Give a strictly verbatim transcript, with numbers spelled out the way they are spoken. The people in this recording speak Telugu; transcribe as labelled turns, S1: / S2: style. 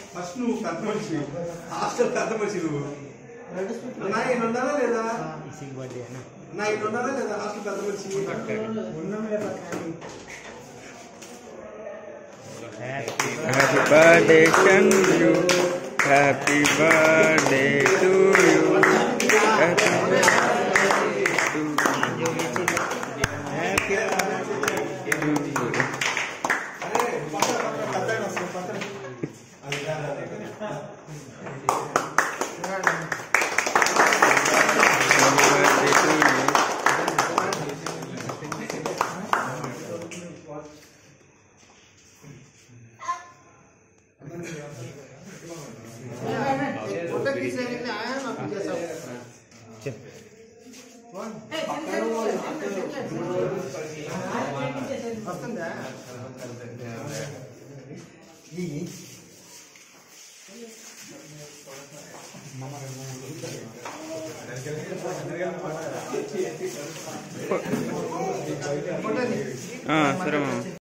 S1: ఫస్ట్ నువ్వు పెద్ద మనిషి, హాస్టల్ పెద్ద మనిషి నువ్వు. నా ఈయన ఉండాలా లేదా? నా ఈయన ఉండాలా లేదా? హాస్టల్ పెద్ద మనిషి.
S2: Happy birthday to you. Happy birthday to you. Happy birthday to you. Happy birthday to you. Ah, será